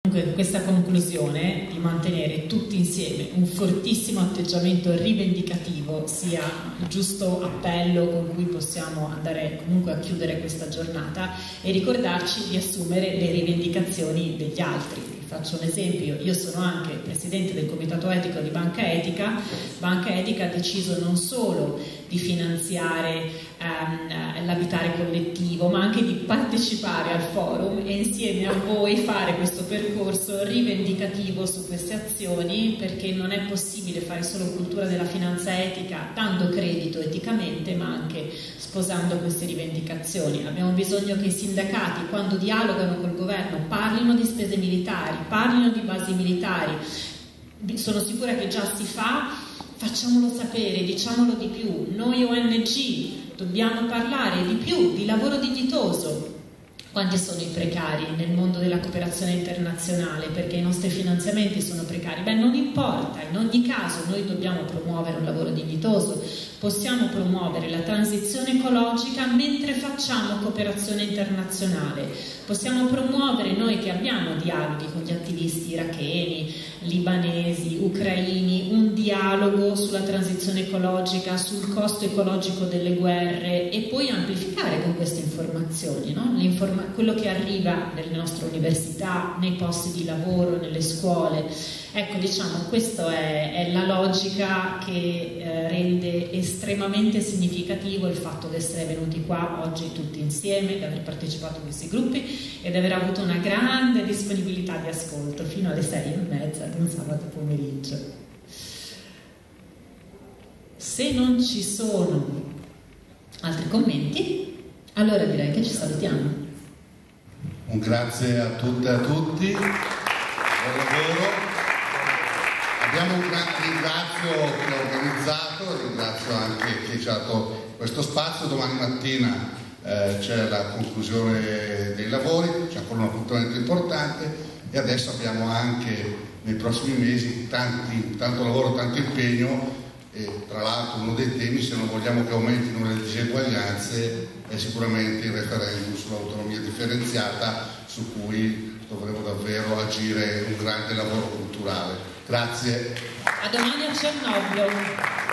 Questa conclusione di mantenere tutti insieme un fortissimo atteggiamento rivendicativo sia il giusto appello con cui possiamo andare comunque a chiudere questa giornata e ricordarci di assumere le rivendicazioni degli altri. Faccio un esempio: io sono anche presidente del comitato etico di Banca Etica. Banca Etica ha deciso non solo di finanziare l'abitare collettivo, ma anche di partecipare al forum e insieme a voi fare questo percorso rivendicativo su queste azioni, perché non è possibile fare solo cultura della finanza etica dando credito eticamente, ma anche sposando queste rivendicazioni. Abbiamo bisogno che i sindacati, quando dialogano col governo, parlino di spese militari, parlino di basi militari. Sono sicura che già si fa, facciamolo sapere, diciamolo di più. Noi ONG dobbiamo parlare di più di lavoro dignitoso. Quanti sono i precari nel mondo della cooperazione internazionale perché i nostri finanziamenti sono precari? Beh, non importa, in ogni caso noi dobbiamo promuovere un lavoro dignitoso, possiamo promuovere la transizione ecologica mentre facciamo cooperazione internazionale, possiamo promuovere, noi che abbiamo dialoghi con gli attivisti iracheni, libanesi, ucraini, un dialogo sulla transizione ecologica, sul costo ecologico delle guerre, e poi amplificare con queste informazioni, no? Quello che arriva nelle nostre università, nei posti di lavoro, nelle scuole. Ecco, diciamo, questa è la logica che rende estremamente significativo il fatto di essere venuti qua oggi tutti insieme, di aver partecipato a questi gruppi e di aver avuto una grande disponibilità di ascolto fino alle 6:30 di un sabato pomeriggio. Se non ci sono altri commenti, allora direi che ci salutiamo. Un grazie a tutte e a tutti, buon lavoro. Abbiamo un grande ringrazio che ha organizzato, ringrazio anche chi ci ha dato questo spazio. Domani mattina c'è la conclusione dei lavori, c'è ancora un appuntamento importante e adesso abbiamo anche nei prossimi mesi tanto lavoro, tanto impegno. E tra l'altro uno dei temi, se non vogliamo che aumentino le diseguaglianze, è sicuramente il referendum sull'autonomia differenziata, su cui dovremo davvero agire un grande lavoro culturale. Grazie. A domani a Cernobbio.